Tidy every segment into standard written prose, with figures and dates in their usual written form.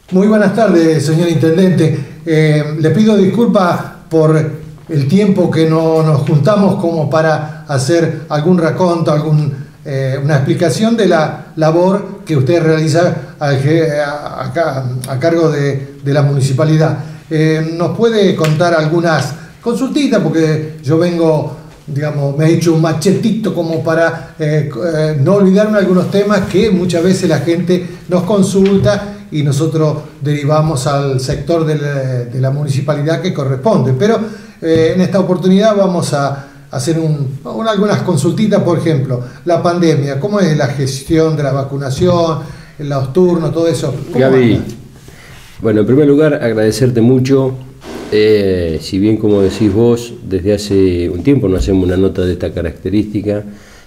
Muy buenas tardes, señor Intendente. Le pido disculpas por el tiempo que no nos juntamos como para hacer algún raconto, una explicación de la labor que usted realiza a cargo de la municipalidad. ¿Nos puede contar algunas consultitas? Porque yo vengo, digamos, me he hecho un machetito como para no olvidarme de algunos temas que muchas veces la gente nos consulta y nosotros derivamos al sector de la municipalidad que corresponde. Pero en esta oportunidad vamos a hacer algunas consultitas. Por ejemplo, la pandemia, ¿cómo es la gestión de la vacunación, los turnos, todo eso? Gaby, bueno, en primer lugar agradecerte mucho. Si bien, como decís vos, desde hace un tiempo no hacemos una nota de esta característica,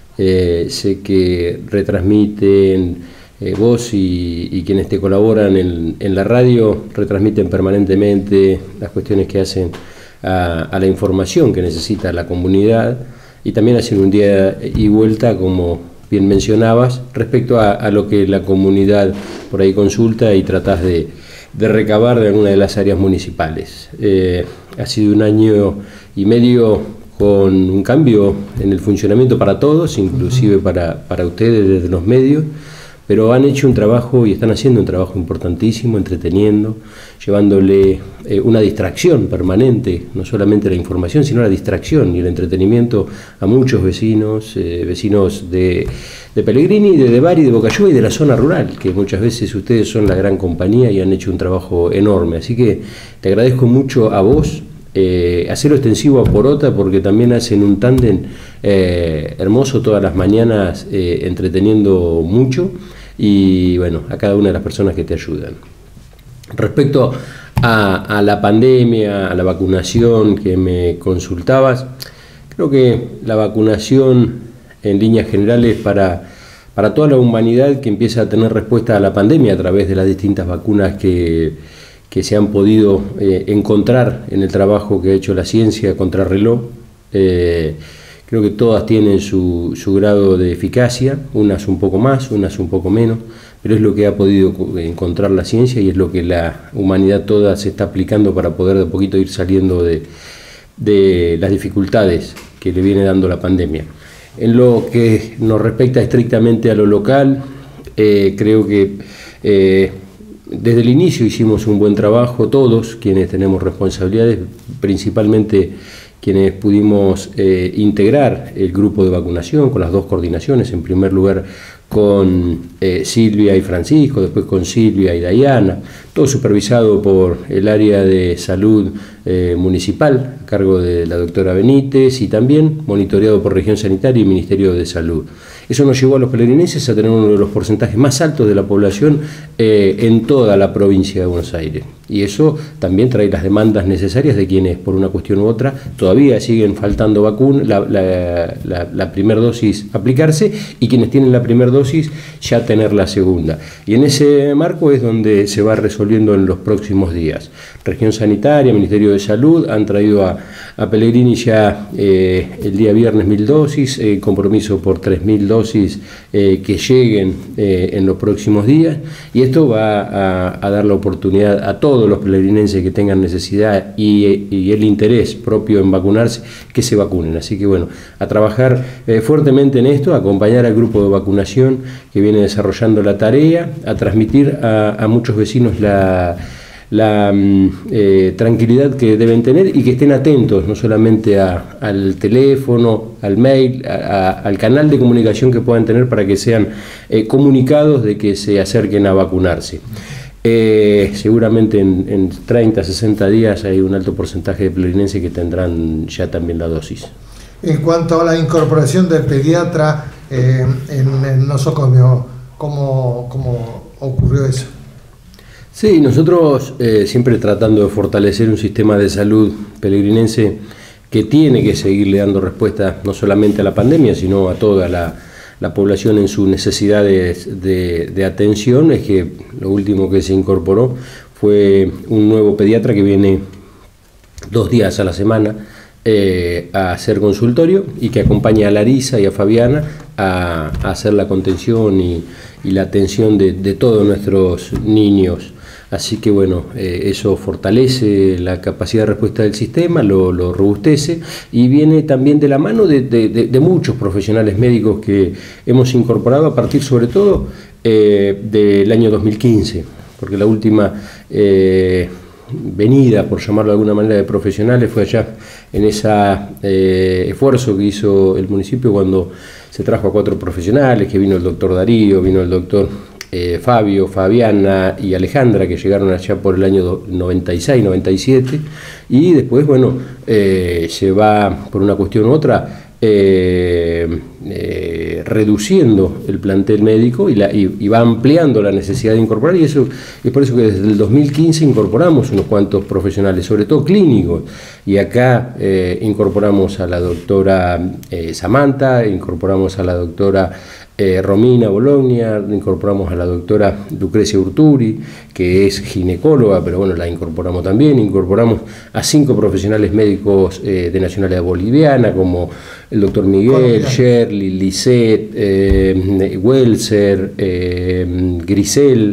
sé que retransmiten, vos y quienes te colaboran en la radio, retransmiten permanentemente las cuestiones que hacen a la información que necesita la comunidad, y también hacen un día y vuelta, como bien mencionabas, respecto a lo que la comunidad por ahí consulta y tratás de recabar de alguna de las áreas municipales. Ha sido un año y medio con un cambio en el funcionamiento para todos, inclusive para ustedes desde los medios, pero han hecho un trabajo y están haciendo un trabajo importantísimo, entreteniendo, llevándole una distracción permanente, no solamente la información, sino la distracción y el entretenimiento a muchos vecinos, vecinos de Pellegrini, de Bari, de Bocayuva y de la zona rural, que muchas veces ustedes son la gran compañía y han hecho un trabajo enorme. Así que te agradezco mucho a vos, hacerlo extensivo a Porota, porque también hacen un tándem hermoso todas las mañanas, entreteniendo mucho, y bueno, a cada una de las personas que te ayudan. Respecto a la pandemia, a la vacunación que me consultabas, creo que la vacunación en líneas generales para toda la humanidad que empieza a tener respuesta a la pandemia a través de las distintas vacunas que se han podido encontrar en el trabajo que ha hecho la ciencia contrarreloj. Creo que todas tienen su grado de eficacia, unas un poco más, unas un poco menos, pero es lo que ha podido encontrar la ciencia y es lo que la humanidad toda se está aplicando para poder de a poquito ir saliendo de las dificultades que le viene dando la pandemia. En lo que nos respecta estrictamente a lo local, creo que desde el inicio hicimos un buen trabajo, todos quienes tenemos responsabilidades, principalmente quienes pudimos integrar el grupo de vacunación con las dos coordinaciones, en primer lugar con Silvia y Francisco, después con Silvia y Dayana, todo supervisado por el área de salud municipal, a cargo de la doctora Benítez, y también monitoreado por Región Sanitaria y Ministerio de Salud. Eso nos llevó a los pellegrinenses a tener uno de los porcentajes más altos de la población en toda la provincia de Buenos Aires. Y eso también trae las demandas necesarias de quienes, por una cuestión u otra, todavía siguen faltando vacunas, la primera dosis aplicarse, y quienes tienen la primera dosis ya tener la segunda. Y en ese marco es donde se va resolviendo en los próximos días. Región Sanitaria, Ministerio de Salud han traído a Pellegrini ya el día viernes 1000 dosis, compromiso por 3000 dosis que lleguen en los próximos días, y esto va a dar la oportunidad a todos los pellegrinenses que tengan necesidad y el interés propio en vacunarse, que se vacunen. Así que bueno, a trabajar fuertemente en esto, a acompañar al grupo de vacunación que viene desarrollando la tarea, a transmitir a muchos vecinos la tranquilidad que deben tener y que estén atentos no solamente al teléfono, al mail, al canal de comunicación que puedan tener para que sean comunicados de que se acerquen a vacunarse. Seguramente en 30, 60 días hay un alto porcentaje de pellegrinenses que tendrán ya también la dosis. En cuanto a la incorporación del pediatra en el nosocomio, ¿cómo ocurrió eso? Sí, nosotros siempre tratando de fortalecer un sistema de salud pellegrinense que tiene que seguirle dando respuesta no solamente a la pandemia, sino a toda la población en sus necesidades de atención. Es que lo último que se incorporó fue un nuevo pediatra que viene 2 días a la semana a hacer consultorio y que acompaña a Larisa y a Fabiana a hacer la contención y la atención de todos nuestros niños. Así que bueno, eso fortalece la capacidad de respuesta del sistema, lo robustece, y viene también de la mano de muchos profesionales médicos que hemos incorporado a partir sobre todo del año 2015, porque la última venida, por llamarlo de alguna manera, de profesionales fue allá en ese esfuerzo que hizo el municipio cuando se trajo a 4 profesionales, que vino el doctor Darío, vino el doctor Fabio, Fabiana y Alejandra, que llegaron allá por el año 96, 97, y después, bueno, se va por una cuestión u otra reduciendo el plantel médico y va ampliando la necesidad de incorporar, y eso es por eso que desde el 2015 incorporamos unos cuantos profesionales, sobre todo clínicos, y acá incorporamos a la doctora Samantha, incorporamos a la doctora Romina Bologna, incorporamos a la doctora Lucrecia Urturi, que es ginecóloga, pero bueno, la incorporamos también, incorporamos a 5 profesionales médicos de nacionalidad boliviana, como el doctor Miguel, Shirley, Lisette, Welser, Grisel,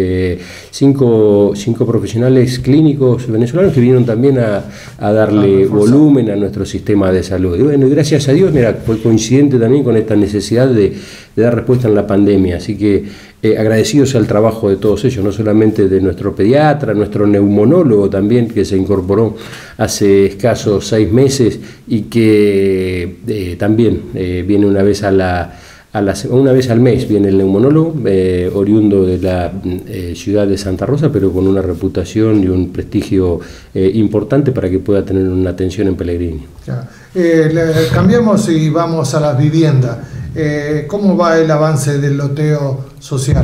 5 profesionales clínicos venezolanos que vinieron también a darle volumen a nuestro sistema de salud. Y bueno, y gracias a Dios, mira, fue coincidente también con esta necesidad de dar respuesta en la pandemia, así que agradecidos al trabajo de todos ellos, no solamente de nuestro pediatra, nuestro neumonólogo también, que se incorporó hace escasos 6 meses y que también viene una vez al mes viene el neumonólogo, oriundo de la ciudad de Santa Rosa, pero con una reputación y un prestigio importante para que pueda tener una atención en Pellegrini. Cambiamos y vamos a las viviendas. ¿Cómo va el avance del loteo social?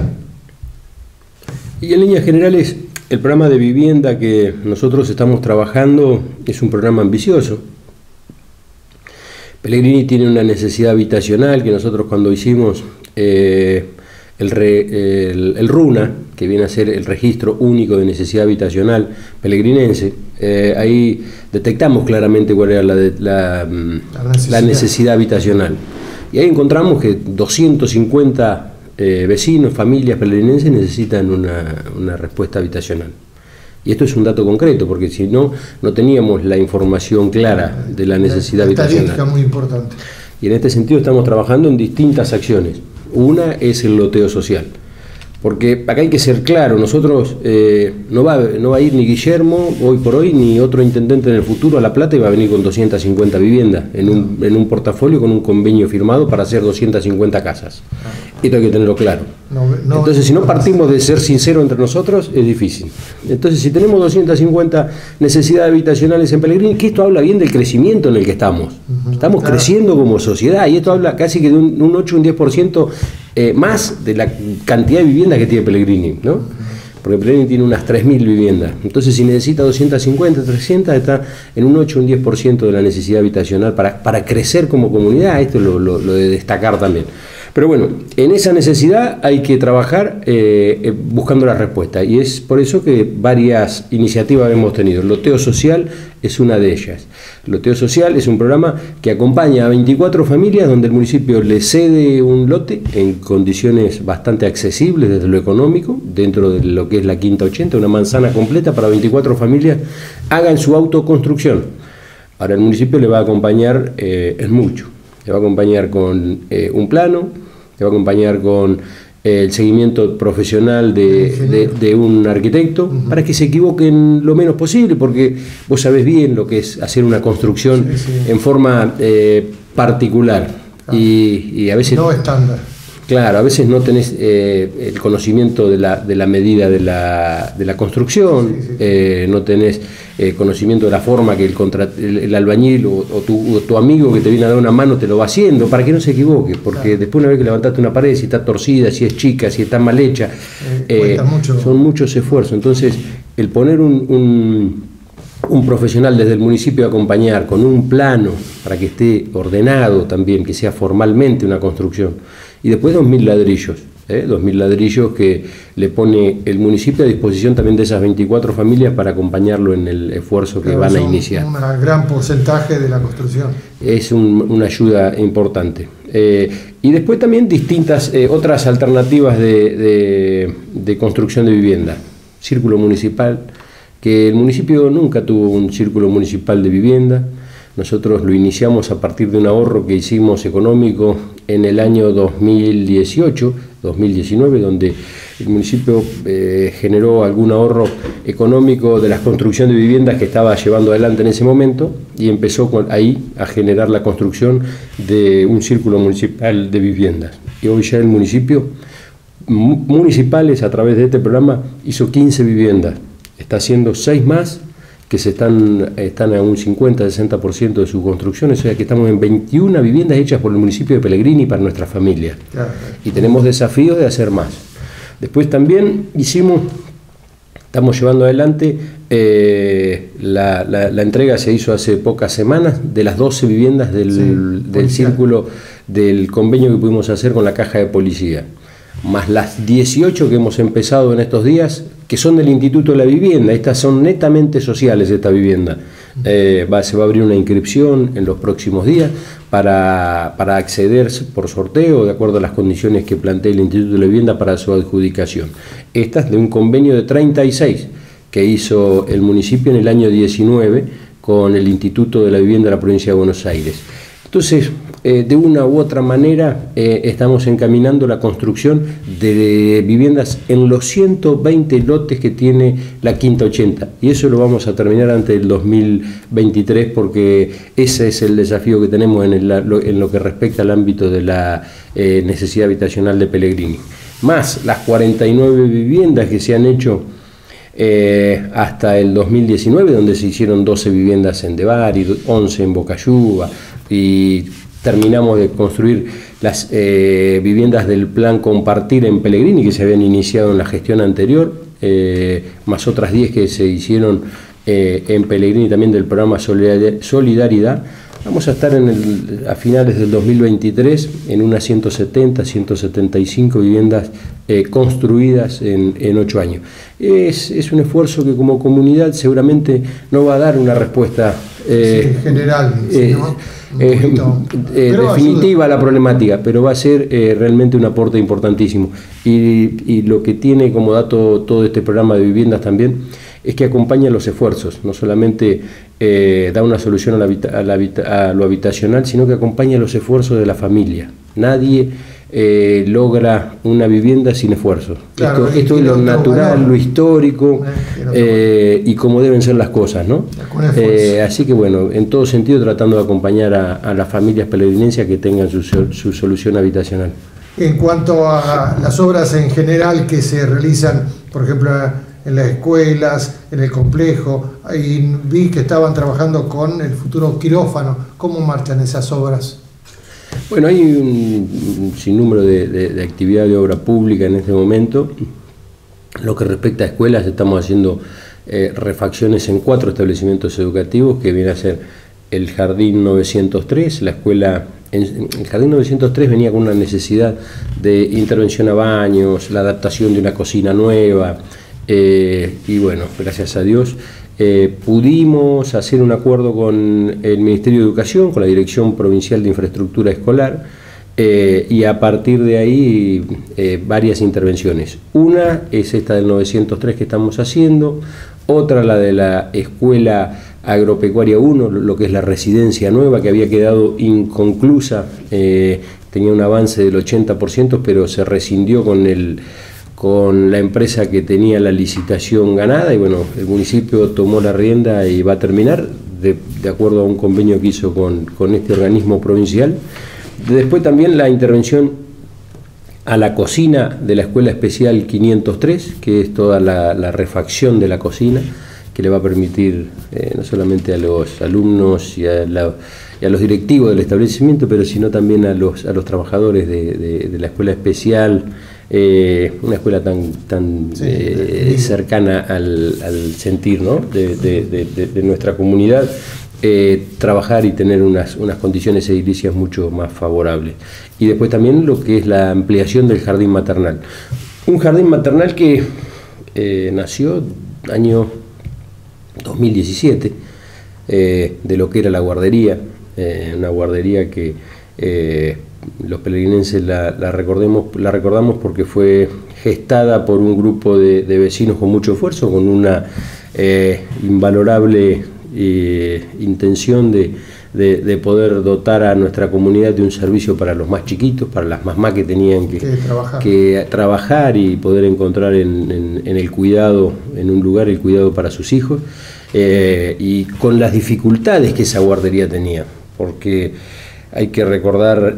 Y en líneas generales, el programa de vivienda que nosotros estamos trabajando es un programa ambicioso. Pellegrini tiene una necesidad habitacional que nosotros, cuando hicimos el RUNA, que viene a ser el Registro Único de Necesidad Habitacional Pellegrinense, ahí detectamos claramente cuál era la necesidad habitacional. Y ahí encontramos que 250 vecinos, familias pellegrinenses necesitan una respuesta habitacional. Y esto es un dato concreto, porque si no, no teníamos la información clara de la necesidad habitacional. Estadística muy importante. Y en este sentido estamos trabajando en distintas acciones. Una es el loteo social. Porque acá hay que ser claro, nosotros no va a ir ni Guillermo hoy por hoy, ni otro intendente en el futuro a La Plata, y va a venir con 250 viviendas en un portafolio con un convenio firmado para hacer 250 casas. Esto hay que tenerlo claro. Entonces, si no partimos de ser sinceros entre nosotros, es difícil. Entonces, si tenemos 250 necesidades habitacionales en Pellegrini, que esto habla bien del crecimiento en el que estamos. Estamos creciendo como sociedad, y esto habla casi que de un 8 o un 10% más de la cantidad de viviendas que tiene Pellegrini, ¿no? Porque Pellegrini tiene unas 3.000 viviendas. Entonces, si necesita 250, 300, está en un 8 o un 10% de la necesidad habitacional para crecer como comunidad. Esto es lo de destacar también. Pero bueno, en esa necesidad hay que trabajar buscando la respuesta, y es por eso que varias iniciativas hemos tenido. El loteo social es una de ellas. El loteo social es un programa que acompaña a 24 familias donde el municipio le cede un lote en condiciones bastante accesibles desde lo económico, dentro de lo que es la Quinta 80, una manzana completa para 24 familias, hagan su autoconstrucción. Ahora el municipio le va a acompañar en mucho. Le va a acompañar con un plano, le va a acompañar con el seguimiento profesional de un arquitecto, para que se equivoquen lo menos posible, porque vos sabés bien lo que es hacer una construcción en forma particular. Y a veces... No estándar. Claro, a veces no tenés el conocimiento de la medida de la construcción, no tenés conocimiento de la forma que el albañil o tu amigo que te viene a dar una mano te lo va haciendo, para que no se equivoque, porque después, una vez que levantaste una pared, si está torcida, si es chica, si está mal hecha, son muchos esfuerzos. Entonces, el poner un profesional desde el municipio a acompañar con un plano para que esté ordenado también, que sea formalmente una construcción, y después 2.000 ladrillos, 2.000 ladrillos que le pone el municipio a disposición también de esas 24 familias para acompañarlo en el esfuerzo que van a iniciar. Un gran porcentaje de la construcción. Es una ayuda importante. Y después también distintas otras alternativas de construcción de vivienda. Círculo municipal, que el municipio nunca tuvo un círculo municipal de vivienda. Nosotros lo iniciamos a partir de un ahorro que hicimos económico en el año 2018, 2019, donde el municipio generó algún ahorro económico de la construcción de viviendas que estaba llevando adelante en ese momento, y empezó ahí a generar la construcción de un círculo municipal de viviendas. Y hoy ya el municipio municipales, a través de este programa, hizo 15 viviendas, está haciendo 6 más, que están a un 50-60% de su construcción, o sea que estamos en 21 viviendas hechas por el municipio de Pellegrini para nuestra familia. Claro. Y tenemos desafíos de hacer más. Después también estamos llevando adelante, la entrega se hizo hace pocas semanas de las 12 viviendas del círculo, del convenio que pudimos hacer con la Caja de Policía, más las 18 que hemos empezado en estos días, que son del Instituto de la Vivienda. Estas son netamente sociales, esta vivienda. Se va a abrir una inscripción en los próximos días para acceder por sorteo, de acuerdo a las condiciones que plantea el Instituto de la Vivienda para su adjudicación. Estas de un convenio de 36 que hizo el municipio en el año 19 con el Instituto de la Vivienda de la Provincia de Buenos Aires. Entonces, de una u otra manera, estamos encaminando la construcción de viviendas en los 120 lotes que tiene la Quinta 80, y eso lo vamos a terminar antes del 2023, porque ese es el desafío que tenemos en lo que respecta al ámbito de la necesidad habitacional de Pellegrini. Más las 49 viviendas que se han hecho hasta el 2019, donde se hicieron 12 viviendas en Devari, 11 en Bocayuva, y terminamos de construir las viviendas del plan Compartir en Pellegrini, que se habían iniciado en la gestión anterior, más otras 10 que se hicieron en Pellegrini también del programa Solidaridad. Vamos a estar a finales del 2023 en unas 170, 175 viviendas construidas en 8 años. Es un esfuerzo que como comunidad seguramente no va a dar una respuesta general, sino definitiva a la problemática, pero va a ser realmente un aporte importantísimo. Y lo que tiene como dato todo este programa de viviendas también es que acompaña los esfuerzos, no solamente da una solución a lo habitacional, sino que acompaña los esfuerzos de la familia. Nadie logra una vivienda sin esfuerzo. Claro, esto es lo natural, lo histórico y cómo deben ser las cosas, ¿no? Así que bueno, en todo sentido tratando de acompañar a las familias pellegrinenses que tengan su solución habitacional. En cuanto a las obras en general que se realizan, por ejemplo, en las escuelas, en el complejo, y vi que estaban trabajando con el futuro quirófano. ¿Cómo marchan esas obras? Bueno, hay un sinnúmero de actividad de obra pública en este momento. Lo que respecta a escuelas, estamos haciendo refacciones en 4 establecimientos educativos, que viene a ser el Jardín 903, la escuela. El Jardín 903 venía con una necesidad de intervención a baños, la adaptación de una cocina nueva, y bueno, gracias a Dios pudimos hacer un acuerdo con el Ministerio de Educación, con la Dirección Provincial de Infraestructura Escolar, y a partir de ahí varias intervenciones. Una es esta del 903 que estamos haciendo, otra la de la Escuela Agropecuaria 1, lo que es la residencia nueva, que había quedado inconclusa, tenía un avance del 80%, pero se rescindió con la empresa que tenía la licitación ganada, y bueno, el municipio tomó la rienda y va a terminar de acuerdo a un convenio que hizo con este organismo provincial. Después también la intervención a la cocina de la Escuela Especial 503, que es toda la refacción de la cocina, que le va a permitir no solamente a los alumnos y a los directivos del establecimiento, pero sino también a los trabajadores de la escuela especial, una escuela tan cercana al sentir, ¿no?, de nuestra comunidad, trabajar y tener unas condiciones edilicias mucho más favorables. Y después también lo que es la ampliación del jardín maternal. Un jardín maternal que nació año 2017, de lo que era la guardería, una guardería que los pelegrinenses la recordamos porque fue gestada por un grupo de vecinos con mucho esfuerzo, con una invalorable intención de poder dotar a nuestra comunidad de un servicio para los más chiquitos, para las mamás que tenían que trabajar y poder encontrar en el cuidado, en un lugar, el cuidado para sus hijos, y con las dificultades que esa guardería tenía, porque hay que recordar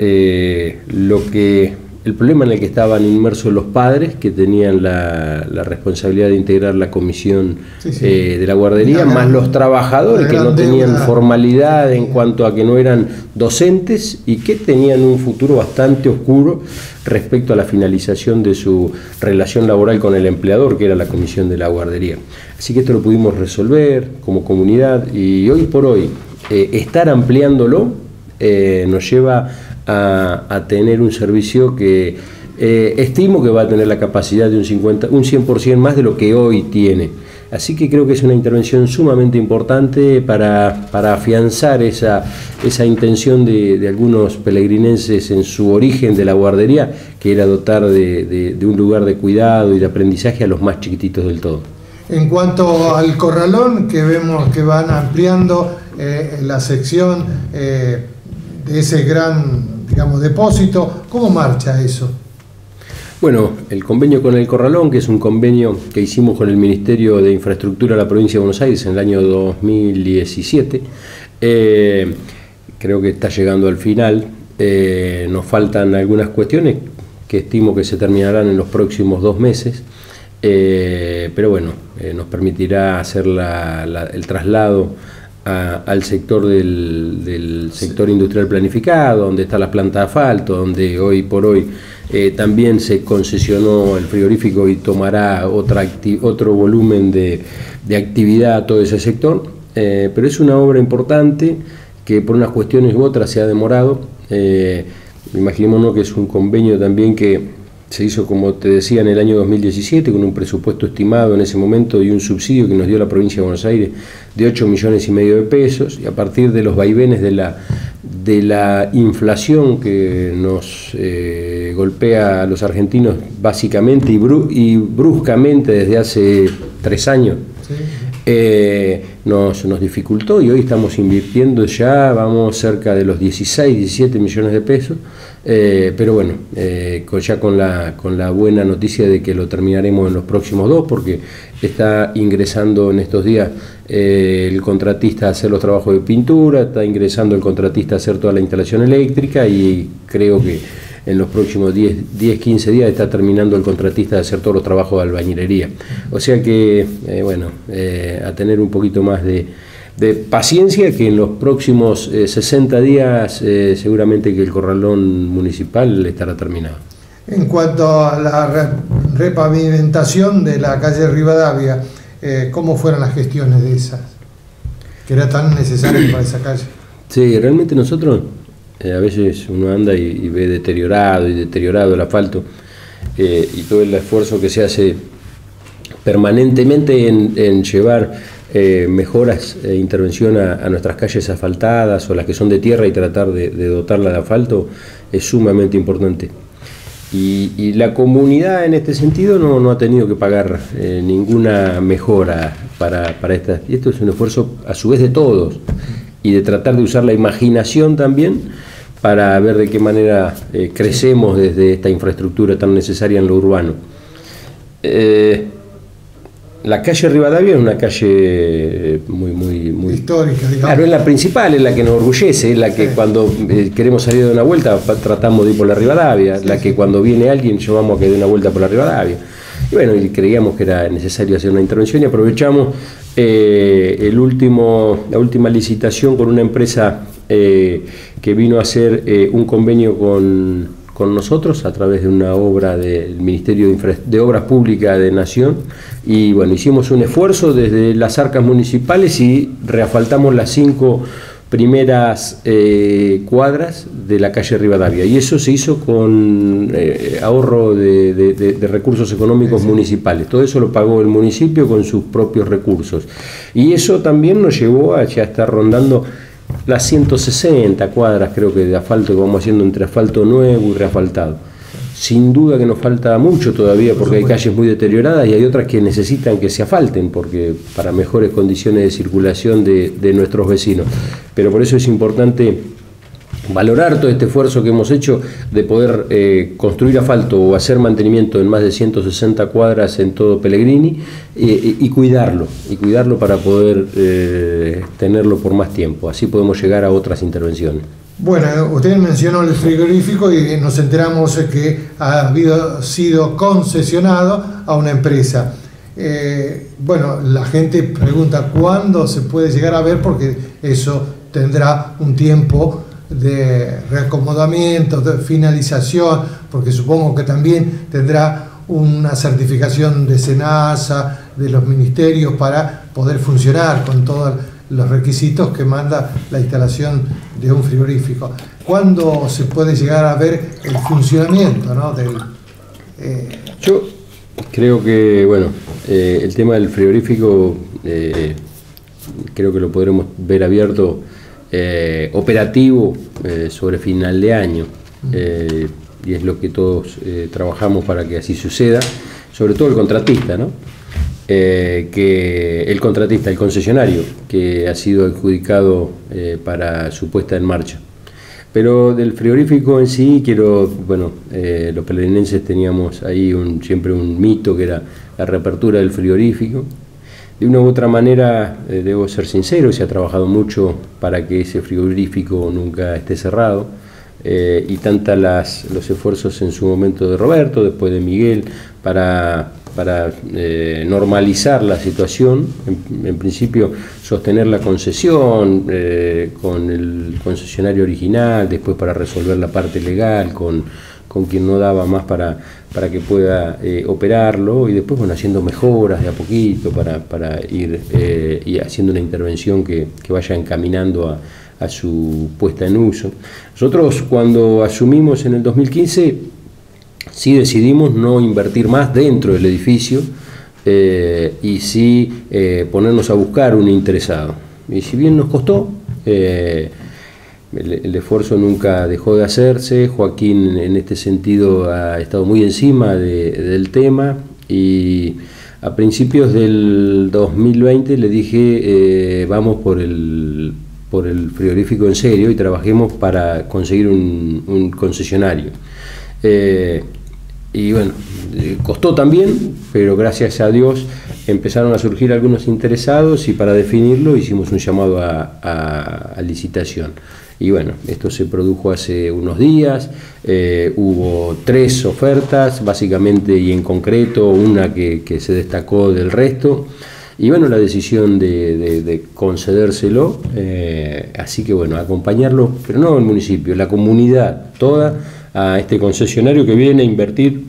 el problema en el que estaban inmersos los padres, que tenían la responsabilidad de integrar la comisión de la guardería, más los trabajadores que no tenían formalidad en cuanto a que no eran docentes y que tenían un futuro bastante oscuro respecto a la finalización de su relación laboral con el empleador, que era la comisión de la guardería. Así que esto lo pudimos resolver como comunidad, y hoy por hoy estar ampliándolo nos lleva a tener un servicio que estimo que va a tener la capacidad de un 100% más de lo que hoy tiene. Así que creo que es una intervención sumamente importante para afianzar esa intención de algunos pelegrinenses en su origen de la guardería, que era dotar de un lugar de cuidado y de aprendizaje a los más chiquititos del todo. En cuanto al corralón, que vemos que van ampliando la sección de ese gran, digamos, depósito, ¿cómo marcha eso? Bueno, el convenio con el Corralón, que es un convenio que hicimos con el Ministerio de Infraestructura de la Provincia de Buenos Aires en el año 2017, creo que está llegando al final. Nos faltan algunas cuestiones que estimo que se terminarán en los próximos 2 meses, pero bueno, nos permitirá hacer el traslado al sector del sector industrial planificado, donde está la planta de asfalto, donde hoy por hoy también se concesionó el frigorífico y tomará otro volumen de actividad a todo ese sector, pero es una obra importante que por unas cuestiones u otras se ha demorado. Imaginémonos que es un convenio también que se hizo, como te decía, en el año 2017, con un presupuesto estimado en ese momento y un subsidio que nos dio la provincia de Buenos Aires de 8,5 millones de pesos, y a partir de los vaivenes de la inflación que nos golpea a los argentinos básicamente y bruscamente desde hace 3 años, nos dificultó, y hoy estamos invirtiendo ya, vamos cerca de los 16, 17 millones de pesos, pero bueno, ya con la buena noticia de que lo terminaremos en los próximos 2, porque está ingresando en estos días el contratista a hacer los trabajos de pintura, está ingresando el contratista a hacer toda la instalación eléctrica, y creo que en los próximos 10, 15 días está terminando el contratista de hacer todos los trabajos de albañilería. O sea que, bueno, a tener un poquito más de paciencia, que en los próximos 60 días seguramente que el corralón municipal estará terminado. En cuanto a la repavimentación de la calle Rivadavia, ¿cómo fueron las gestiones de esas? Que era tan necesario para esa calle. Sí, realmente nosotros... a veces uno anda y ve deteriorado el asfalto, y todo el esfuerzo que se hace permanentemente en llevar mejoras e intervención a nuestras calles asfaltadas o las que son de tierra, y tratar de dotarla de asfalto es sumamente importante. Y la comunidad en este sentido no ha tenido que pagar ninguna mejora para estas, y esto es un esfuerzo a su vez de todos, y de tratar de usar la imaginación también para ver de qué manera crecemos desde esta infraestructura tan necesaria en lo urbano. La calle Rivadavia es una calle muy histórica, digamos. Claro, es la principal, es la que nos orgullece, es la que cuando queremos salir de una vuelta tratamos de ir por la Rivadavia, la que cuando viene alguien llevamos a que dé una vuelta por la Rivadavia. Y bueno, y creíamos que era necesario hacer una intervención, y aprovechamos la última licitación con una empresa que vino a hacer un convenio con nosotros a través de una obra del Ministerio de Obras Públicas de Nación, y bueno, hicimos un esfuerzo desde las arcas municipales y reasfaltamos las 5 primeras cuadras de la calle Rivadavia, y eso se hizo con ahorro de recursos económicos municipales. Todo eso lo pagó el municipio con sus propios recursos, y eso también nos llevó a ya estar rondando las 160 cuadras creo que de asfalto que vamos haciendo entre asfalto nuevo y reasfaltado. Sin duda que nos falta mucho todavía porque hay calles muy deterioradas y hay otras que necesitan que se asfalten porque para mejores condiciones de circulación de nuestros vecinos. Pero por eso es importante valorar todo este esfuerzo que hemos hecho de poder construir asfalto o hacer mantenimiento en más de 160 cuadras en todo Pellegrini y cuidarlo para poder tenerlo por más tiempo. Así podemos llegar a otras intervenciones. Bueno, usted mencionó el frigorífico y nos enteramos que ha sido concesionado a una empresa. Bueno, la gente pregunta cuándo se puede llegar a ver porque eso tendrá un tiempo de reacomodamiento, de finalización, porque supongo que también tendrá una certificación de SENASA, de los ministerios para poder funcionar con todos los requisitos que manda la instalación de un frigorífico. ¿Cuándo se puede llegar a ver el funcionamiento, ¿no? Yo creo que, bueno, el tema del frigorífico creo que lo podremos ver abierto operativo sobre final de año y es lo que todos trabajamos para que así suceda, sobre todo el contratista, ¿no? Que el contratista, el concesionario que ha sido adjudicado para su puesta en marcha. Pero del frigorífico en sí quiero, bueno, los pellegrinenses teníamos ahí siempre un mito que era la reapertura del frigorífico. De una u otra manera, debo ser sincero, se ha trabajado mucho para que ese frigorífico nunca esté cerrado, y los esfuerzos en su momento de Roberto, después de Miguel, para normalizar la situación, en principio sostener la concesión con el concesionario original, después para resolver la parte legal con quien no daba más para que pueda operarlo, y después, bueno, haciendo mejoras de a poquito para ir y haciendo una intervención que vaya encaminando a su puesta en uso. Nosotros cuando asumimos en el 2015 sí decidimos no invertir más dentro del edificio y sí ponernos a buscar un interesado. Y si bien nos costó, el esfuerzo nunca dejó de hacerse. Joaquín en este sentido ha estado muy encima del tema y a principios del 2020 le dije vamos por el frigorífico en serio y trabajemos para conseguir un concesionario. Y bueno, costó también, pero gracias a Dios empezaron a surgir algunos interesados y para definirlo hicimos un llamado a licitación. Y bueno, esto se produjo hace unos días, hubo 3 ofertas, básicamente y en concreto, una que se destacó del resto, y bueno, la decisión de concedérselo, así que bueno, acompañarlo, pero no el municipio, la comunidad toda, a este concesionario que viene a invertir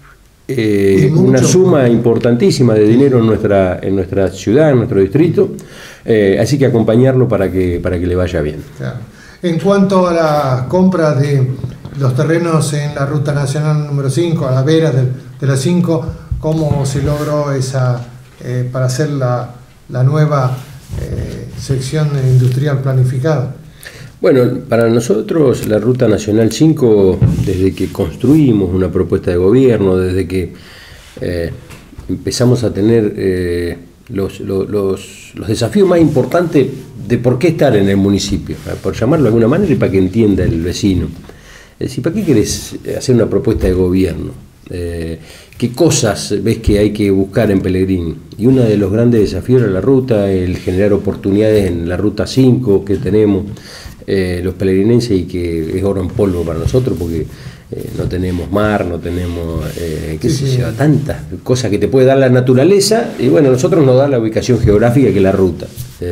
una suma importantísima de dinero en nuestra ciudad, en nuestro distrito, así que acompañarlo para que le vaya bien. Claro. En cuanto a la compra de los terrenos en la Ruta Nacional número 5, a la vera de la 5, ¿cómo se logró esa para hacer la nueva sección industrial planificada? Bueno, para nosotros la Ruta Nacional 5, desde que construimos una propuesta de gobierno, desde que empezamos a tener los desafíos más importantes de por qué estar en el municipio, por llamarlo de alguna manera y para que entienda el vecino. Es decir, ¿para qué querés hacer una propuesta de gobierno? ¿Qué cosas ves que hay que buscar en Pellegrini? Y uno de los grandes desafíos era la ruta, el generar oportunidades en la Ruta 5 que tenemos los pellegrinenses y que es oro en polvo para nosotros porque no tenemos mar, no tenemos tantas cosas que te puede dar la naturaleza, y bueno, nosotros nos da la ubicación geográfica que la ruta.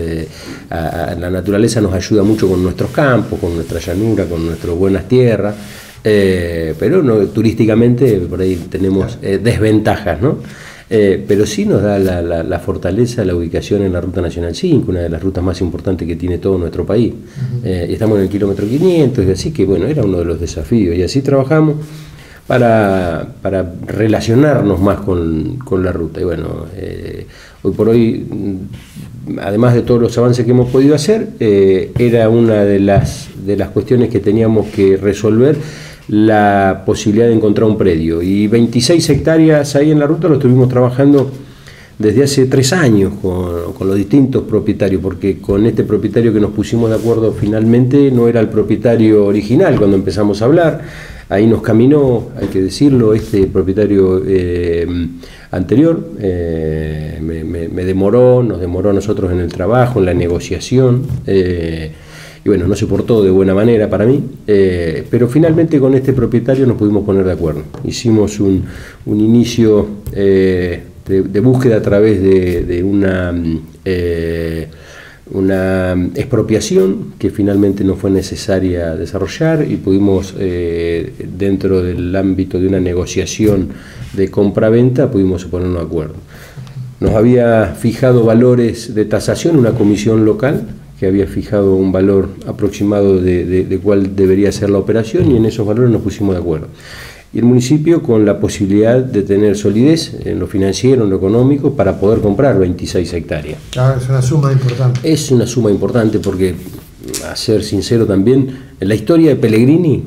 La naturaleza nos ayuda mucho con nuestros campos, con nuestra llanura, con nuestras buenas tierras, pero no, turísticamente por ahí tenemos desventajas, ¿no? Pero sí nos da la fortaleza, la ubicación en la Ruta Nacional 5, una de las rutas más importantes que tiene todo nuestro país. Y estamos en el kilómetro 500, y así que bueno, era uno de los desafíos, y así trabajamos para relacionarnos más con la ruta. Y bueno, hoy por hoy además de todos los avances que hemos podido hacer, era una de las cuestiones que teníamos que resolver, la posibilidad de encontrar un predio. Y 26 hectáreas ahí en la ruta lo estuvimos trabajando desde hace 3 años con los distintos propietarios, porque con este propietario que nos pusimos de acuerdo finalmente no era el propietario original cuando empezamos a hablar. Ahí nos caminó, hay que decirlo, este propietario anterior, nos demoró a nosotros en el trabajo, en la negociación, y bueno, no se portó de buena manera para mí, pero finalmente con este propietario nos pudimos poner de acuerdo. Hicimos un inicio de búsqueda a través de una expropiación que finalmente no fue necesaria desarrollar, y pudimos, dentro del ámbito de una negociación de compra-venta, pudimos ponernos de acuerdo. Nos había fijado valores de tasación, una comisión local que había fijado un valor aproximado de cuál debería ser la operación, y en esos valores nos pusimos de acuerdo. Y el municipio con la posibilidad de tener solidez en lo financiero, en lo económico, para poder comprar 26 hectáreas. Claro, es una suma importante. Es una suma importante porque, a ser sincero también, en la historia de Pellegrini,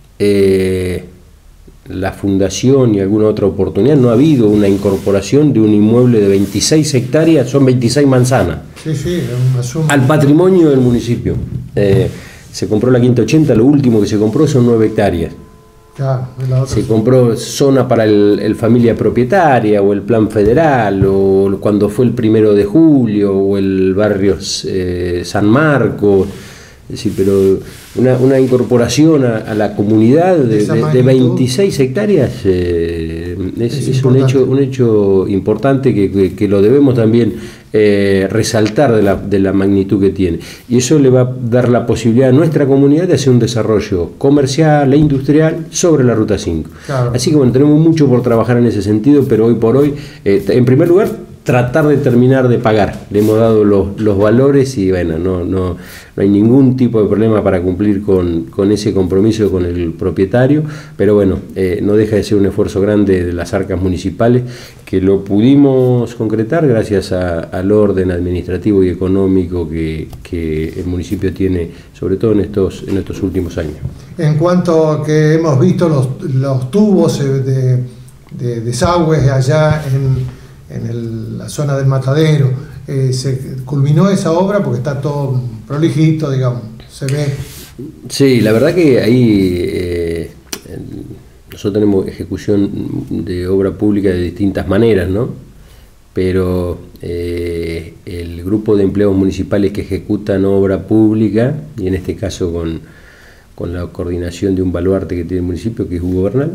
la fundación y alguna otra oportunidad, no ha habido una incorporación de un inmueble de 26 hectáreas, son 26 manzanas, sí, es una suma, al patrimonio del municipio. Se compró la Quinta 80, lo último que se compró son 9 hectáreas. Claro, se compró zona para el familia propietaria, o el plan federal, o cuando fue el 1 de julio, o el barrio San Marcos. Es decir, pero una incorporación a la comunidad de 26 hectáreas es un hecho importante que lo debemos también resaltar de la magnitud que tiene. Y eso le va a dar la posibilidad a nuestra comunidad de hacer un desarrollo comercial e industrial sobre la Ruta 5. Claro. Así que bueno, tenemos mucho por trabajar en ese sentido, pero hoy por hoy, en primer lugar, tratar de terminar de pagar. Le hemos dado los valores y bueno, no hay ningún tipo de problema para cumplir con ese compromiso con el propietario, pero bueno, no deja de ser un esfuerzo grande de las arcas municipales, que lo pudimos concretar gracias al orden administrativo y económico que el municipio tiene, sobre todo en estos últimos años. En cuanto a que hemos visto los tubos de desagües allá en la zona del Matadero, se culminó esa obra porque está todo prolijito, digamos, se ve. Sí, la verdad que ahí nosotros tenemos ejecución de obra pública de distintas maneras, ¿no? Pero el grupo de empleados municipales que ejecutan obra pública, y en este caso con la coordinación de un baluarte que tiene el municipio, que es Hugo Bernal,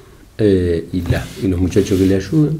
y los muchachos que le ayudan,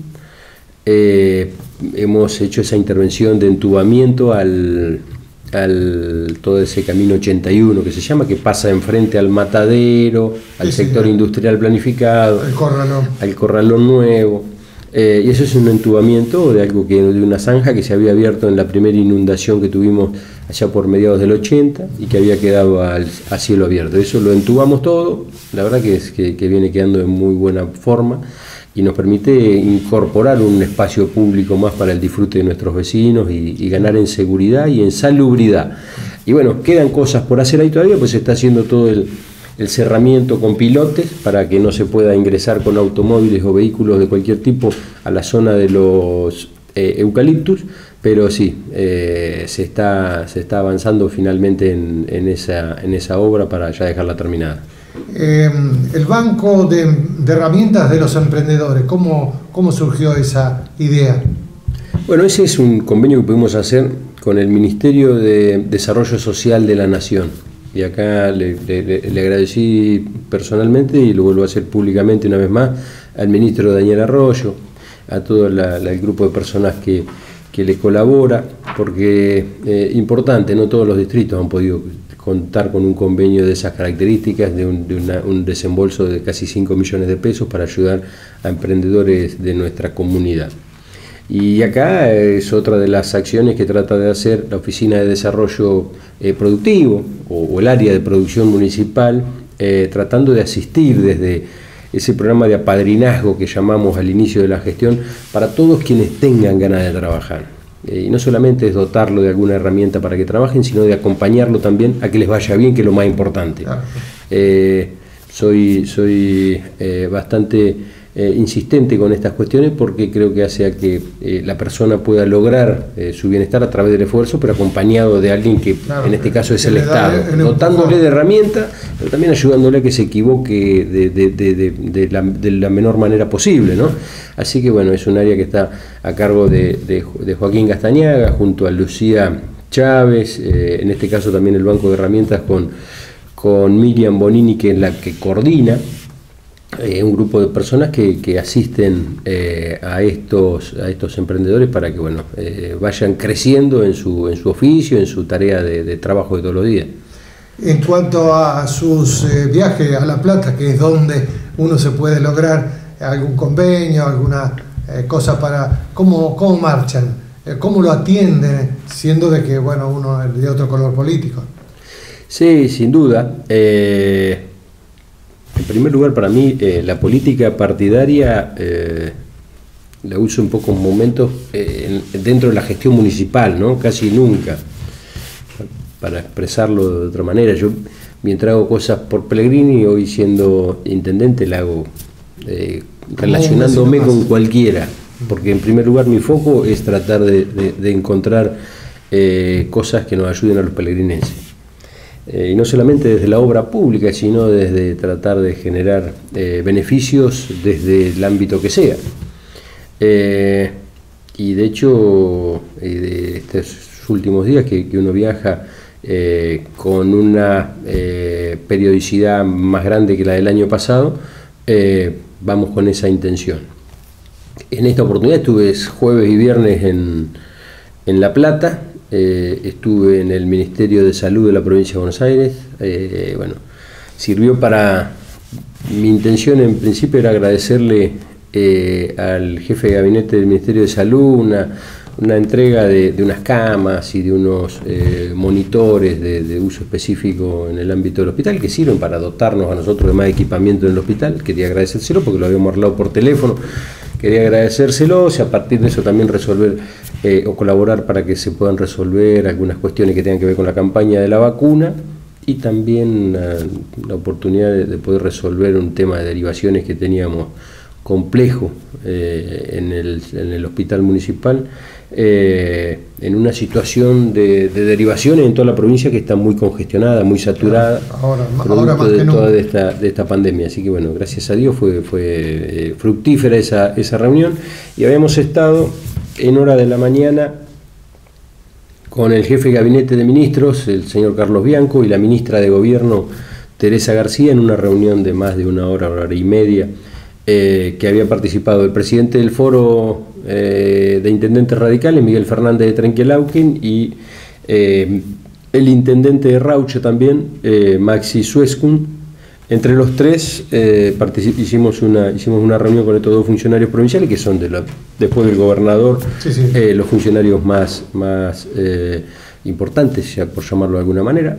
hemos hecho esa intervención de entubamiento al todo ese camino 81 que se llama, que pasa enfrente al Matadero, al sector industrial planificado, al Corralón Nuevo, y eso es un entubamiento de una zanja que se había abierto en la primera inundación que tuvimos allá por mediados del 80 y que había quedado a cielo abierto. Eso lo entubamos todo, la verdad que viene quedando en muy buena forma, y nos permite incorporar un espacio público más para el disfrute de nuestros vecinos y ganar en seguridad y en salubridad. Y bueno, quedan cosas por hacer ahí todavía, pues se está haciendo todo el cerramiento con pilotes para que no se pueda ingresar con automóviles o vehículos de cualquier tipo a la zona de los eucaliptus, pero sí, se está avanzando finalmente en esa obra para ya dejarla terminada. El banco de herramientas de los emprendedores, ¿cómo surgió esa idea? Bueno, ese es un convenio que pudimos hacer con el Ministerio de Desarrollo Social de la Nación, y acá le agradecí personalmente, y lo vuelvo a hacer públicamente una vez más, al ministro Daniel Arroyo, a todo el grupo de personas que le colabora, porque importante, no todos los distritos han podido contar con un convenio de esas características, de un desembolso de casi 5 millones de pesos para ayudar a emprendedores de nuestra comunidad. Y acá es otra de las acciones que trata de hacer la Oficina de Desarrollo Productivo o el área de producción municipal, tratando de asistir desde ese programa de apadrinazgo que llamamos al inicio de la gestión para todos quienes tengan ganas de trabajar. Y no solamente es dotarlo de alguna herramienta para que trabajen, sino de acompañarlo también a que les vaya bien, que es lo más importante. Claro. Soy bastante insistente con estas cuestiones porque creo que hace a que la persona pueda lograr su bienestar a través del esfuerzo, pero acompañado de alguien que, claro, en este caso es el Estado, dotándole de herramientas, pero también ayudándole a que se equivoque de la menor manera posible, ¿no? Así que bueno, es un área que está a cargo de Joaquín Gastañaga junto a Lucía Chávez, en este caso también el Banco de Herramientas con Miriam Bonini, que es la que coordina un grupo de personas que asisten a estos emprendedores para que bueno, vayan creciendo en su oficio, en su tarea de trabajo de todos los días. En cuanto a sus viajes a La Plata, que es donde uno se puede lograr algún convenio, alguna cosa para... ¿Cómo marchan? ¿Cómo lo atienden, siendo de que bueno, uno es de otro color político? Sí, sin duda. En primer lugar, para mí, la política partidaria la uso en pocos momentos dentro de la gestión municipal, ¿no? Casi nunca, para expresarlo de otra manera. Yo, mientras hago cosas por Pellegrini, hoy siendo intendente, la hago relacionándome con cualquiera, porque en primer lugar mi foco es tratar de encontrar cosas que nos ayuden a los pellegrinenses. Y no solamente desde la obra pública, sino desde tratar de generar beneficios desde el ámbito que sea. Y de hecho, de estos últimos días que uno viaja con una periodicidad más grande que la del año pasado, vamos con esa intención. En esta oportunidad estuve jueves y viernes en La Plata. Estuve en el Ministerio de Salud de la Provincia de Buenos Aires. Bueno, sirvió para... Mi intención en principio era agradecerle al jefe de gabinete del Ministerio de Salud una entrega de unas camas y de unos monitores de uso específico en el ámbito del hospital, que sirven para dotarnos a nosotros de más equipamiento en el hospital. Quería agradecérselo porque lo habíamos hablado por teléfono. Quería agradecérselo, y a partir de eso también resolver o colaborar para que se puedan resolver algunas cuestiones que tengan que ver con la campaña de la vacuna, y también la oportunidad de poder resolver un tema de derivaciones que teníamos complejo en el hospital municipal, en una situación de derivaciones en toda la provincia que está muy congestionada, muy saturada, ahora más de toda de esta pandemia. Así que bueno, gracias a Dios fue fructífera esa reunión, y habíamos estado en hora de la mañana con el jefe de gabinete de ministros, el señor Carlos Bianco, y la ministra de Gobierno, Teresa García, en una reunión de más de una hora y media, que había participado el presidente del Foro de Intendentes Radicales, Miguel Fernández de Trenquelauquen, y el intendente de Raucho también, Maxi Suescun. Entre los tres hicimos una reunión con estos dos funcionarios provinciales, que son después del gobernador, los funcionarios más importantes, ya por llamarlo de alguna manera,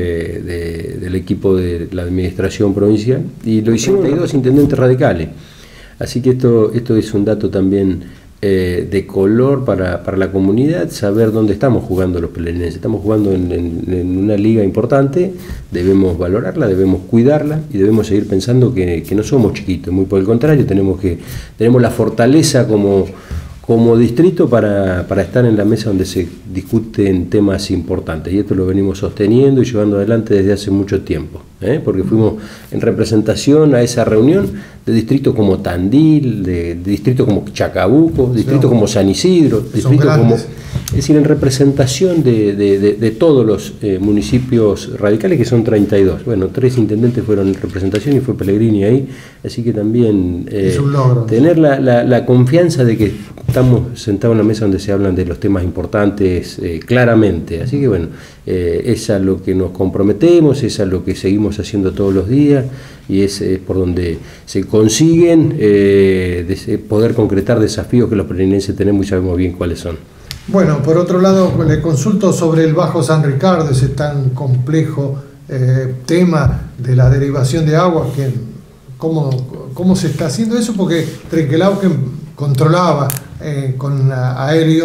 del equipo de la administración provincial, y lo hicimos de dos intendentes radicales. Así que esto es un dato también de color para la comunidad, saber dónde estamos jugando los pellegrinenses. Estamos jugando en una liga importante, debemos valorarla, debemos cuidarla, y debemos seguir pensando que no somos chiquitos, muy por el contrario, tenemos la fortaleza como distrito para estar en la mesa donde se discuten temas importantes, y esto lo venimos sosteniendo y llevando adelante desde hace mucho tiempo, porque fuimos en representación a esa reunión de distritos como Tandil, de distritos como Chacabuco, distritos como San Isidro, distritos como... Es decir, en representación de todos los municipios radicales, que son 32. Bueno, 3 intendentes fueron en representación y fue Pellegrini ahí, así que también es un logro, tener la confianza de que estamos sentados en la mesa donde se hablan de los temas importantes claramente. Así que bueno, es a lo que nos comprometemos, es a lo que seguimos haciendo todos los días, y es por donde se consiguen poder concretar desafíos que los pellegrinenses tenemos y sabemos bien cuáles son. Bueno, por otro lado, le consulto sobre el Bajo San Ricardo, ese tan complejo tema de la derivación de agua, que ¿cómo se está haciendo eso? Porque Trenquelauquen controlaba con aéreos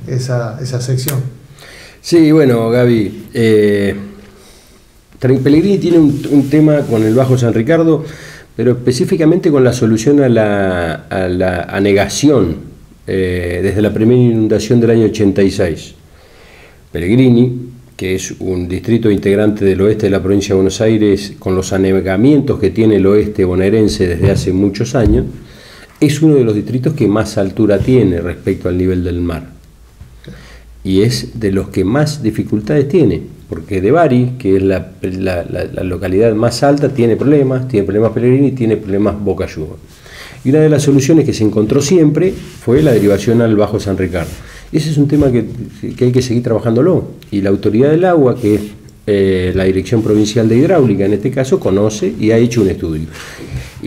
esa sección. Sí, bueno, Gaby, Pellegrini tiene un tema con el Bajo San Ricardo, pero específicamente con la solución a la anegación desde la primera inundación del año 86. Pellegrini, que es un distrito integrante del oeste de la provincia de Buenos Aires, con los anegamientos que tiene el oeste bonaerense desde hace muchos años, es uno de los distritos que más altura tiene respecto al nivel del mar. Y es de los que más dificultades tiene, porque de Bari, que es la localidad más alta, tiene problemas Pellegrini, tiene problemas Bocayuva. Y una de las soluciones que se encontró siempre fue la derivación al Bajo San Ricardo. Ese es un tema que hay que seguir trabajándolo. Y la Autoridad del Agua, que es la Dirección Provincial de Hidráulica, en este caso, conoce y ha hecho un estudio. Y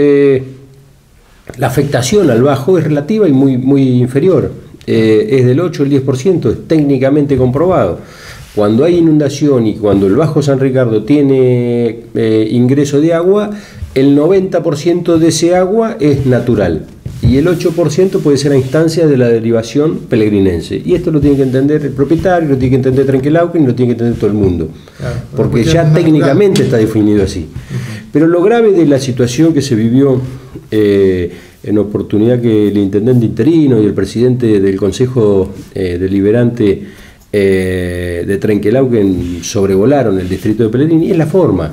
la afectación al Bajo es relativa y muy inferior. Es del 8 al 10%, es técnicamente comprobado. Cuando hay inundación y cuando el Bajo San Ricardo tiene ingreso de agua, el 90% de ese agua es natural y el 8% puede ser a instancia de la derivación pellegrinense. Y esto lo tiene que entender el propietario, lo tiene que entender Trenquelauquen y lo tiene que entender todo el mundo, claro, porque ya técnicamente está definido así. Pero lo grave de la situación que se vivió en oportunidad que el intendente interino y el presidente del Consejo Deliberante de Trenquelauquen sobrevolaron el distrito de Pellegrini es la forma.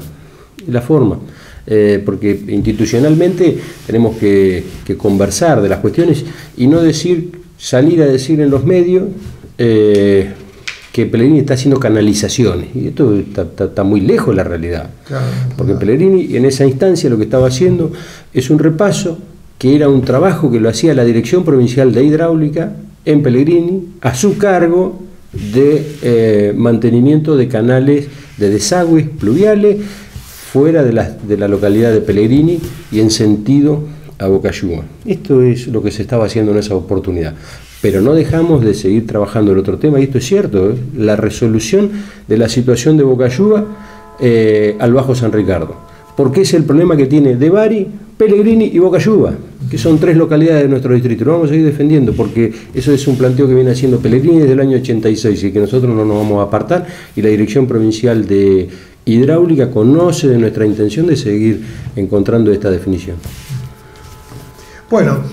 Porque institucionalmente tenemos que conversar de las cuestiones y no salir a decir en los medios que Pellegrini está haciendo canalizaciones, y esto está muy lejos de la realidad, claro, porque Pellegrini en esa instancia lo que estaba haciendo es un repaso, que era un trabajo que lo hacía la Dirección Provincial de Hidráulica en Pellegrini, a su cargo de mantenimiento de canales de desagües pluviales fuera de la localidad de Pellegrini y en sentido a Bocayuva. Esto es lo que se estaba haciendo en esa oportunidad. Pero no dejamos de seguir trabajando el otro tema, y esto es cierto, la resolución de la situación de Bocayuva al Bajo San Ricardo. Porque es el problema que tiene de Bari, Pellegrini y Bocayuva, que son 3 localidades de nuestro distrito. Lo vamos a seguir defendiendo porque eso es un planteo que viene haciendo Pellegrini desde el año 86 y que nosotros no nos vamos a apartar, y la Dirección Provincial de Hidráulica conoce de nuestra intención de seguir encontrando esta definición. Bueno,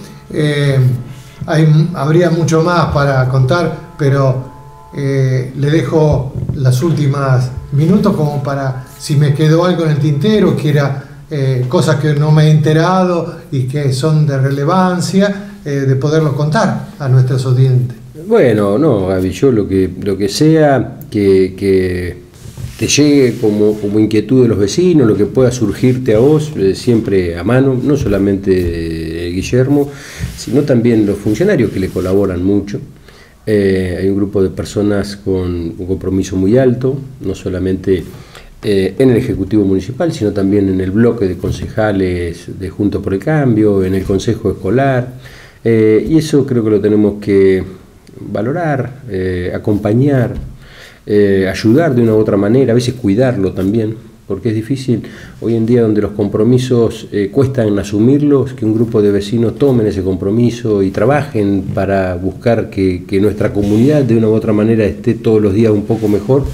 habría mucho más para contar, pero le dejo los últimos minutos como para, si me quedó algo en el tintero, que era cosas que no me he enterado y que son de relevancia, de poderlo contar a nuestros oyentes. Bueno, no, Gaby, yo lo que sea que te llegue como inquietud de los vecinos, lo que pueda surgirte a vos, siempre a mano, no solamente Guillermo, sino también los funcionarios que le colaboran mucho. Hay un grupo de personas con un compromiso muy alto, no solamente en el Ejecutivo Municipal, sino también en el bloque de concejales de Juntos por el Cambio, en el Consejo Escolar, y eso creo que lo tenemos que valorar, acompañar, ayudar de una u otra manera, a veces cuidarlo también, porque es difícil hoy en día, donde los compromisos cuestan asumirlos, que un grupo de vecinos tomen ese compromiso y trabajen para buscar que nuestra comunidad de una u otra manera esté todos los días un poco mejor.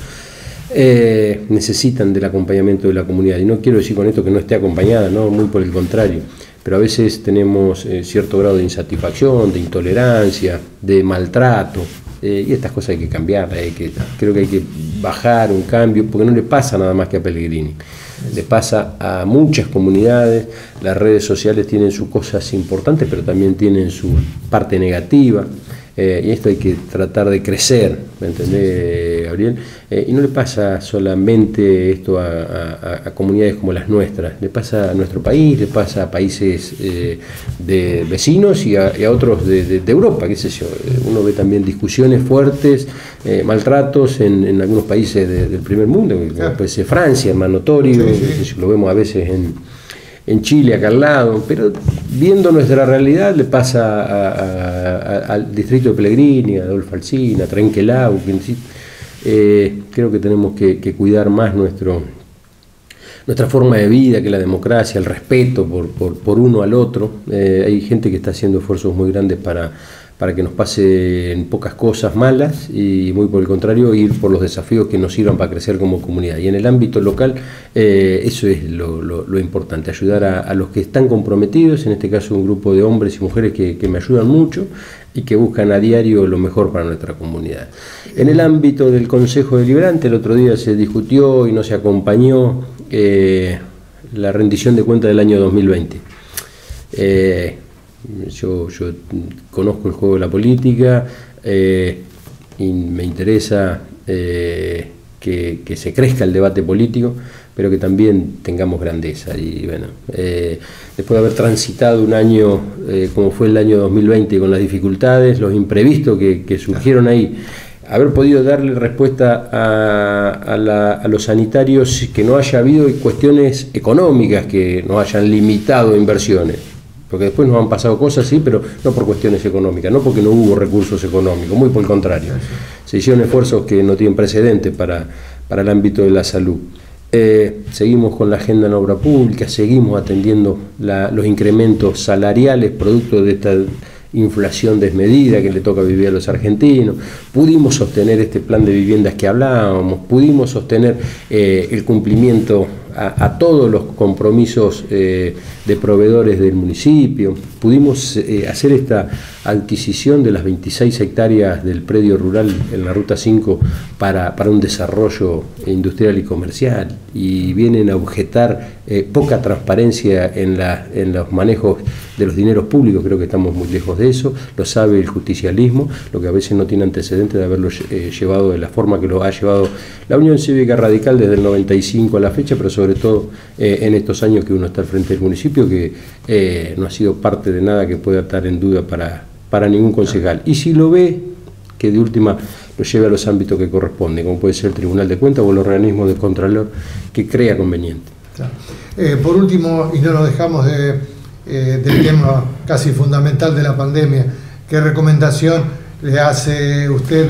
Necesitan del acompañamiento de la comunidad, y no quiero decir con esto que no esté acompañada, no, muy por el contrario, pero a veces tenemos cierto grado de insatisfacción, de intolerancia, de maltrato, y estas cosas hay que cambiar, creo que hay que bajar un cambio, porque no le pasa nada más que a Pellegrini, le pasa a muchas comunidades. Las redes sociales tienen sus cosas importantes, pero también tienen su parte negativa. Y esto hay que tratar de crecer, ¿me entendés, Gabriel? Y no le pasa solamente esto a comunidades como las nuestras, le pasa a nuestro país, le pasa a países de vecinos y a otros de Europa, qué sé yo. Uno ve también discusiones fuertes, maltratos en algunos países del primer mundo, como puede ser Francia, más notorio, sí. Lo vemos a veces en Chile, acá al lado, pero viendo nuestra realidad le pasa al distrito de Pellegrini, a Adolfo Alsina, a Trenquelauquen. Creo que tenemos que cuidar más nuestra forma de vida, que la democracia, el respeto por uno al otro. Hay gente que está haciendo esfuerzos muy grandes para que nos pasen pocas cosas malas y muy por el contrario ir por los desafíos que nos sirvan para crecer como comunidad. Y en el ámbito local eso es lo importante, ayudar a los que están comprometidos, en este caso un grupo de hombres y mujeres que me ayudan mucho y que buscan a diario lo mejor para nuestra comunidad. En el ámbito del Consejo Deliberante, el otro día se discutió y no se acompañó la rendición de cuentas del año 2020. Yo conozco el juego de la política y me interesa que se crezca el debate político, pero que también tengamos grandeza. Y bueno, después de haber transitado un año como fue el año 2020 con las dificultades, los imprevistos que surgieron ahí, haber podido darle respuesta a los sanitarios, que no haya habido cuestiones económicas que nos hayan limitado inversiones. Porque después nos han pasado cosas, sí, pero no por cuestiones económicas, no porque no hubo recursos económicos, muy por el contrario. Se hicieron esfuerzos que no tienen precedentes para el ámbito de la salud. Seguimos con la agenda en obra pública, seguimos atendiendo los incrementos salariales producto de esta inflación desmedida que le toca vivir a los argentinos. Pudimos sostener este plan de viviendas que hablábamos, pudimos sostener el cumplimiento a todos los compromisos de proveedores del municipio, pudimos hacer esta adquisición de las 26 hectáreas del predio rural en la Ruta 5 para un desarrollo industrial y comercial, y vienen a objetar poca transparencia en los manejos de los dineros públicos. Creo que estamos muy lejos de eso, lo sabe el justicialismo, lo que a veces no tiene antecedentes de haberlo llevado de la forma que lo ha llevado la Unión Cívica Radical desde el 95 a la fecha, pero sobre todo en estos años que uno está al frente del municipio, que no ha sido parte de nada que pueda estar en duda para ningún concejal. Y si lo ve, que de última lo lleve a los ámbitos que corresponden, como puede ser el Tribunal de Cuentas o el organismo de Contralor que crea conveniente. Claro. Por último, y no nos dejamos del tema casi fundamental de la pandemia, ¿qué recomendación le hace usted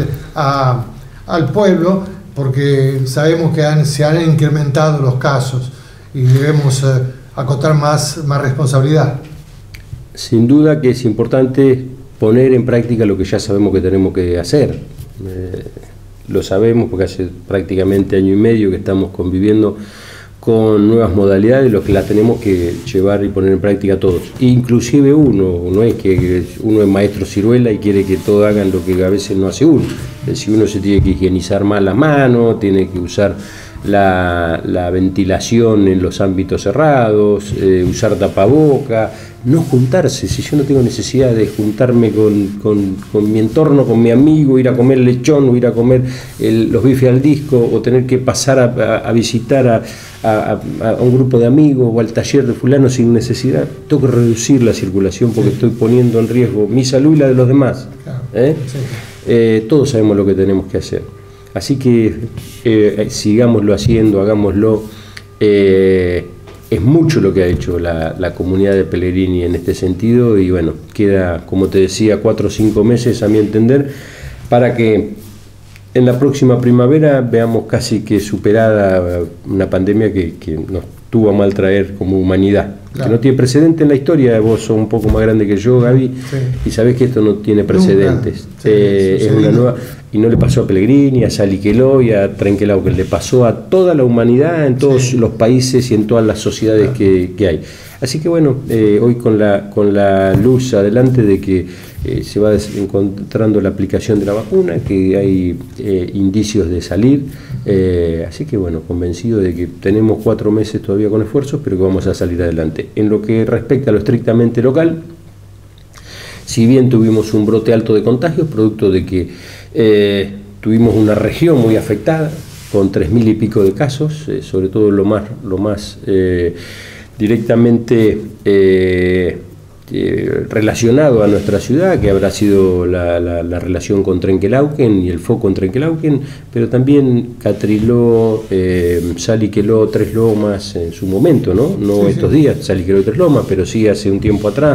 al pueblo? Porque sabemos que se han incrementado los casos y debemos acotar más responsabilidad. Sin duda que es importante poner en práctica lo que ya sabemos que tenemos que hacer. Lo sabemos porque hace prácticamente año y medio que estamos conviviendo con nuevas modalidades, lo que la tenemos que llevar y poner en práctica todos. Inclusive uno, no es que uno es maestro ciruela y quiere que todos hagan lo que a veces no hace uno. Si uno se tiene que higienizar más las manos, tiene que usar la ventilación en los ámbitos cerrados, usar tapaboca, no juntarse. Si yo no tengo necesidad de juntarme con mi entorno, con mi amigo, ir a comer lechón o ir a comer los bifes al disco, o tener que pasar a visitar a un grupo de amigos o al taller de fulano sin necesidad, tengo que reducir la circulación porque estoy poniendo en riesgo mi salud y la de los demás. Todos sabemos lo que tenemos que hacer. Así que sigámoslo haciendo, hagámoslo. Es mucho lo que ha hecho la comunidad de Pellegrini en este sentido, y bueno, queda, como te decía, 4 o 5 meses a mi entender, para que en la próxima primavera veamos casi que superada una pandemia que nos tuvo a mal traer como humanidad. Claro. Que no tiene precedente en la historia. Vos sos un poco más grande que yo, Gaby, sí, y sabés que esto no tiene precedentes. Es una nueva, y no le pasó a Pellegrini, a Saliqueló y a Trenquelau, que le pasó a toda la humanidad en todos los países y en todas las sociedades que hay. Así que bueno, hoy con la luz adelante de que se va encontrando la aplicación de la vacuna, que hay indicios de salir, así que bueno, convencido de que tenemos 4 meses todavía con esfuerzos, pero que vamos a salir adelante. En lo que respecta a lo estrictamente local, si bien tuvimos un brote alto de contagios, producto de que tuvimos una región muy afectada, con 3.000 y pico de casos, sobre todo lo más directamente relacionado a nuestra ciudad, que habrá sido la relación con Trenquelauquen y el foco en Trenquelauquen, pero también Catriló, Saliqueló, Tres Lomas en su momento, no sí, estos días, Saliqueló y Tres Lomas, pero sí hace un tiempo atrás.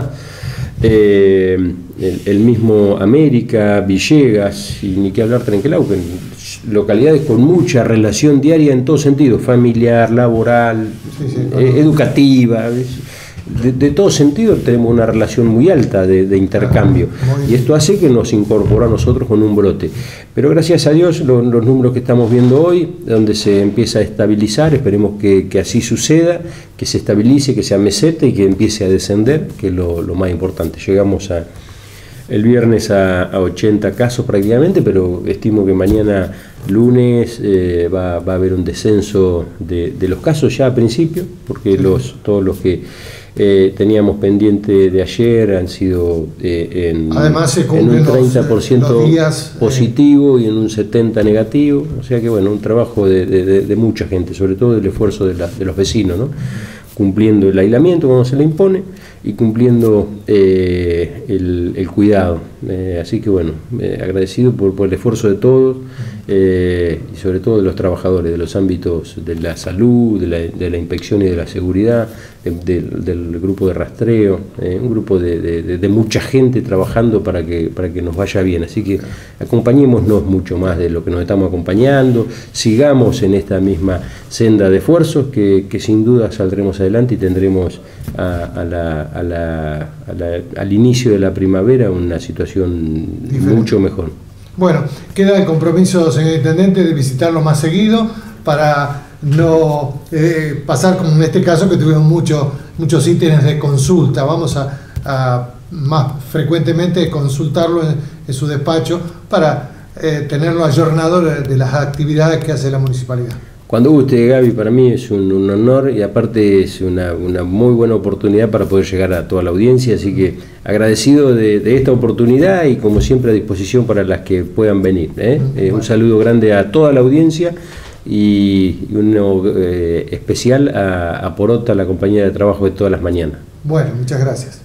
El mismo América, Villegas, y ni que hablar Trenquelauquen, localidades con mucha relación diaria en todo sentido, familiar, laboral, educativa. de todo sentido tenemos una relación muy alta de intercambio, y esto hace que nos incorpora a nosotros con un brote. Pero gracias a Dios los números que estamos viendo hoy, donde se empieza a estabilizar, esperemos que así suceda, que se estabilice, que se amesete y que empiece a descender, que es lo más importante. Llegamos el viernes a 80 casos prácticamente, pero estimo que mañana lunes va a haber un descenso de los casos ya a principio, porque todos los que teníamos pendiente de ayer han sido además se en un 30% los días, positivo y en un 70% negativo, o sea que bueno, un trabajo de mucha gente, sobre todo el esfuerzo de los vecinos, ¿no? Cumpliendo el aislamiento cuando se le impone y cumpliendo el cuidado. Así que bueno, agradecido por el esfuerzo de todos y sobre todo de los trabajadores, de los ámbitos de la salud, de la inspección y de la seguridad, del grupo de rastreo, un grupo de mucha gente trabajando para que nos vaya bien. Así que acompañémonos mucho más de lo que nos estamos acompañando, sigamos en esta misma senda de esfuerzos que sin duda saldremos adelante y tendremos al inicio de la primavera una situación mucho mejor. Bueno, queda el compromiso, señor Intendente, de visitarlo más seguido para no pasar como en este caso que tuvimos muchos ítems de consulta. Vamos a más frecuentemente consultarlo en su despacho para tenerlo ayornado de las actividades que hace la municipalidad. Cuando guste, Gaby, para mí es un honor y aparte es una muy buena oportunidad para poder llegar a toda la audiencia, así que agradecido de esta oportunidad y como siempre a disposición para las que puedan venir. Un saludo grande a toda la audiencia y uno especial a Porota, la compañía de trabajo de todas las mañanas. Bueno, muchas gracias.